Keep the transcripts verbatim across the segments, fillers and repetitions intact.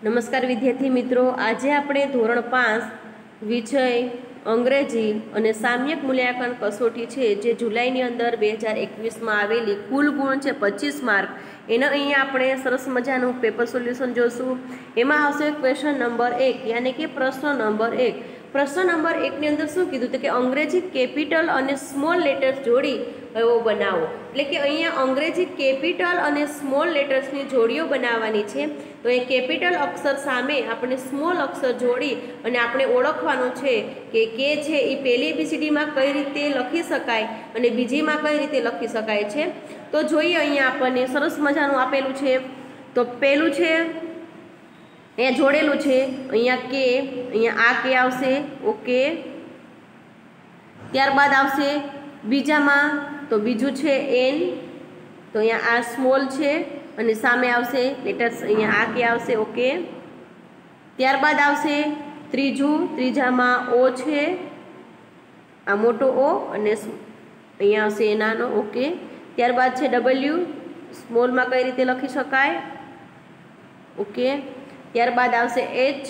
નમસ્કાર વિદ્યાર્થી મિત્રો, આજે આપણે ધોરણ પાંચ વિષય અંગ્રેજી અને સામ્યક મૂલ્યાંકન કસોટી છે જે જુલાઈની અંદર બે હજાર એકવીસમાં આવેલી. કુલ ગુણ છે પચીસ માર્ક. એના અહીંયા આપણે સરસ મજાનું પેપર સોલ્યુશન જોશું. એમાં આવશે ક્વેશ્ચન નંબર એક, યાની કે પ્રશ્ન નંબર એક. પ્રશ્ન નંબર એકની અંદર શું કીધું તો કે અંગ્રેજી કેપિટલ અને સ્મોલ લેટર્સ જોડી એવો બનાવો. એટલે કે અહીંયા અંગ્રેજી કેપિટલ અને સ્મોલ લેટર્સની જોડીઓ બનાવવાની છે. તો એ કેપિટલ અક્ષર સામે આપણે સ્મોલ અક્ષર જોડી અને આપણે ઓળખવાનું છે કે કે છે એ પહેલી એબીસીડીમાં કઈ રીતે લખી શકાય અને બીજીમાં કઈ રીતે લખી શકાય છે. તો જોઈએ, અહીંયા આપણને સરસ મજાનું આપેલું છે. તો પહેલું છે અહીંયા જોડેલું છે, અહીંયા કે, અહીંયા આ કે આવશે, ઓકે. ત્યારબાદ આવશે બીજામાં, તો બીજું છે એન, તો અહીંયા આ સ્મોલ છે અને સામે આવશે લેટર્સ, અહીંયા આ કે આવશે, ઓકે. ત્યારબાદ આવશે ત્રીજું, ત્રીજામાં ઓ છે, આ મોટો ઓ અને અહીંયા આવશે એ નાનો, ઓકે. ત્યારબાદ છે ડબલ્યુ, સ્મોલમાં કઈ રીતે લખી શકાય, ઓકે. ત્યારબાદ આવશે એચ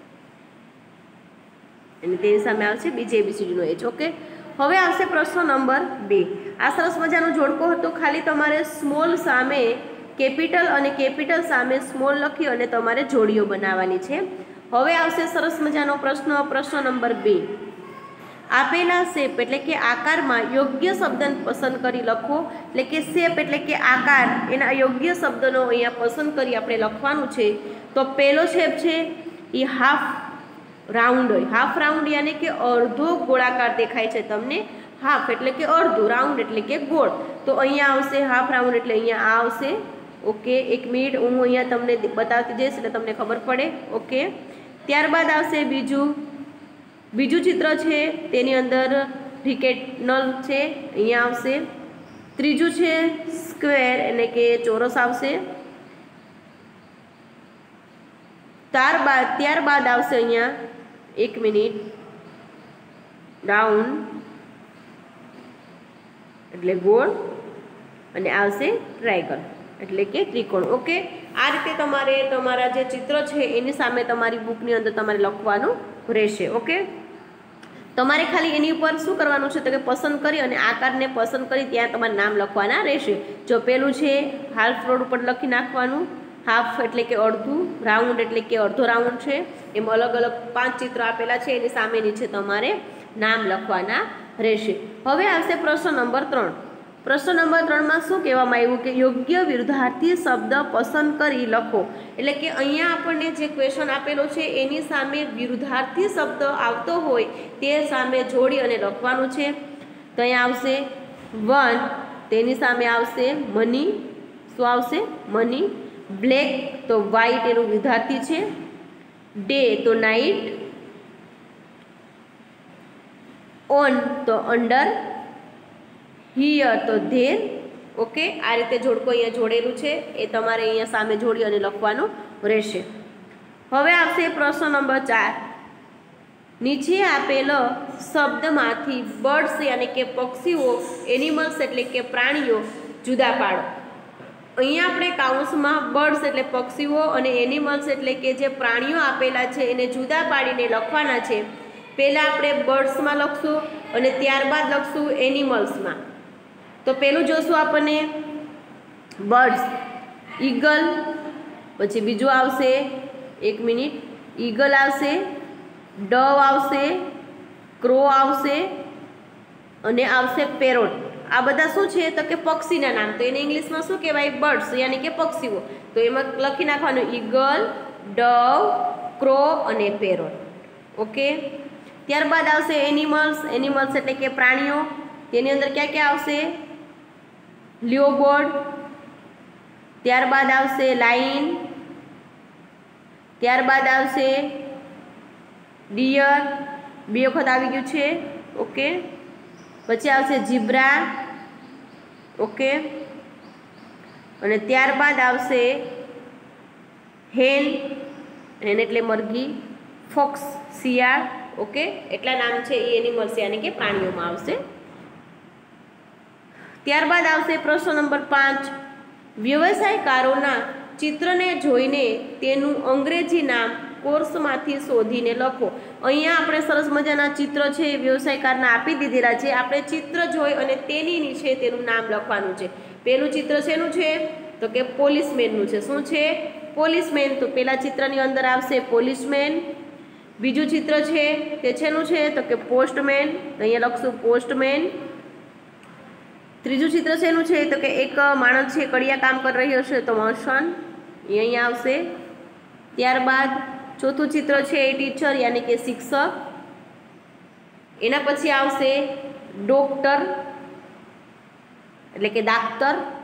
અને તેની સામે આવશે બીજી એબીસીડીનો એચ, ઓકે. હવે આવશે પ્રશ્ન નંબર બે. આ સરસ મજાનું જોડકો હતો. ખાલી તમારે સ્મોલ સામે કેપિટલ અને કેપિટલ સામે સ્મોલ લખી અને તમારે જોડીઓ બનાવવાની છે. હવે આવશે સરસ મજાનો પ્રશ્ન, પ્રશ્ન નંબર બે. આપેલા શેપ એટલે કે આકારમાં યોગ્ય શબ્દ પસંદ કરી લખો. એટલે કે શેપ એટલે કે આકાર, એના યોગ્ય શબ્દનો અહીંયા પસંદ કરી આપણે લખવાનું છે. તો પહેલો શેપ છે એ હાફ રાઉન્ડ હોય. હાફ રાઉન્ડ યાની કે અડધો ગોળાકાર દેખાય છે તમને. હાફ એટલે કે અડધું, રાઉન્ડ એટલે કે ગોળ. તો અહીંયા આવશે હાફ રાઉન્ડ એટલે અહીંયા આ આવશે, ઓકે. એક મિનિટ હું અહીંયા તમને બતાવતી જઈશ એટલે તમને ખબર પડે, ઓકે. ત્યારબાદ આવશે બીજું બીજું ચિત્ર છે, તેની અંદર રિકેટ નલ છે, અહીંયા આવશે. ત્રીજું છે સ્ક્વેર એટલે કે ચોરસ આવશે. ત્યારબાદ ત્યારબાદ આવશે અહીંયા એક મિનિટ રાઉન્ડ એટલે ગોળ અને આવશે ટ્રાયંગલ એટલે કે ત્રિકોણ, ઓકે. આ રીતે તમારે તમારા જે ચિત્ર છે એની સામે તમારી બુકની અંદર તમારે લખવાનું રહેશે, ઓકે. તમારે ખાલી એની ઉપર શું કરવાનું છે તો કે પસંદ કરી અને આકારને પસંદ કરી ત્યાં તમારે નામ લખવાના રહેશે. જો પેલું છે હાફ રોડ ઉપર લખી નાખવાનું. હાફ એટલે કે અડધું, રાઉન્ડ એટલે કે અડધો રાઉન્ડ છે. એમ અલગ અલગ પાંચ ચિત્રો આપેલા છે, એની સામે નીચે તમારે નામ લખવાના રહેશે. હવે આવશે પ્રશ્ન નંબર ત્રણ. પ્રશ્ન નંબર ત્રણમાં શું કહેવામાં આવ્યું કે યોગ્ય વિરુદ્ધાર્થી શબ્દ પસંદ કરી લખો. એટલે કે અહીંયા આપણને જે ક્વેશ્ચન આપેલો છે એની સામે વિરુદ્ધાર્થી શબ્દ આવતો હોય તે સામે જોડી અને લખવાનું છે. તો અહીંયા આવશે વન, તેની સામે આવશે મની. શું આવશે? મની. બ્લેક તો વ્હાઈટ એનું વિરુદ્ધાર્થી છે. ડે તો નાઇટ. ઓન તો અંડર. હિયર તો ધેર, ઓકે. આ રીતે જોડકો અહીંયા જોડેલું છે એ તમારે અહીંયા સામે જોડી અને લખવાનું રહેશે. હવે આવશે પ્રશ્ન નંબર ચાર. નીચે આપેલ શબ્દમાંથી બર્ડ્સ યાની કે પક્ષીઓ, એનિમલ્સ એટલે કે પ્રાણીઓ જુદા પાડો. અહીંયા આપણે કાઉન્સમાં બર્ડ્સ એટલે પક્ષીઓ અને એનિમલ્સ એટલે કે જે પ્રાણીઓ આપેલા છે એને જુદા પાડીને લખવાના છે. પહેલાં આપણે બર્ડ્સમાં લખશું અને ત્યારબાદ લખશું એનિમલ્સમાં. તો પહેલું જોશું આપણને બર્ડ્સ, ઈગલ. પછી બીજું આવશે એક મિનિટ ઈગલ આવશે, ડવ આવશે, ક્રો આવશે અને આવશે પેરોટ. આ બધા શું છે તો કે પક્ષીના નામ. તો એને ઇંગ્લિશમાં શું કહેવાય? બર્ડ્સ યાની કે પક્ષીઓ. તો એમાં લખી નાખવાનું ઈગલ, ડવ, ક્રો અને પેરોટ, ઓકે. ત્યારબાદ આવશે એનિમલ્સ. એનિમલ્સ એટલે કે પ્રાણીઓ. તેની અંદર ક્યાં ક્યાં આવશે? લિયોબર્ડ. ત્યારબાદ આવશે લાયન. ત્યારબાદ આવશે ડિયર, બે વખત આવી ગયું છે, ઓકે. પછી આવશે ઝીબ્રા, ઓકે. અને ત્યારબાદ આવશે હેન, હેન એટલે મરઘી. ફોક્સ શિયાળ, ઓકે. એટલા નામ છે એ એનિમલ્સ યાની કે પ્રાણીઓમાં આવશે. ત્યારબાદ આવશે પ્રશ્ન નંબર પાંચ. વ્યવસાયકારોના ચિત્રને જોઈને તેનું અંગ્રેજી નામ કોર્સમાંથી શોધીને લખો. અહીંયા આપણે સરસ મજાના ચિત્ર છે એ વ્યવસાયકારના આપી દીધેલા છે. આપણે ચિત્ર જોઈ અને તેની નીચે તેનું નામ લખવાનું છે. પહેલું ચિત્ર શેનું છે? તો કે પોલીસમેનનું છે. શું છે? પોલીસમેન. તો પહેલા ચિત્રની અંદર આવશે પોલીસમેન. બીજું ચિત્ર છે તે શેનું છે? તો કે પોસ્ટમેન. અહીંયા લખશું પોસ્ટમેન. ત્રીજું ચિત્ર શેનું છે? તો કે એક માણસ છે કડિયા કામ કરી રહ્યો છે, તો મર્ચન્ટ એ અહીંયા આવશે. ત્યારબાદ ચોથું ચિત્ર છે એ ટીચર યાની કે શિક્ષક. એના પછી આવશે ડોક્ટર એટલે કે દાક્તર.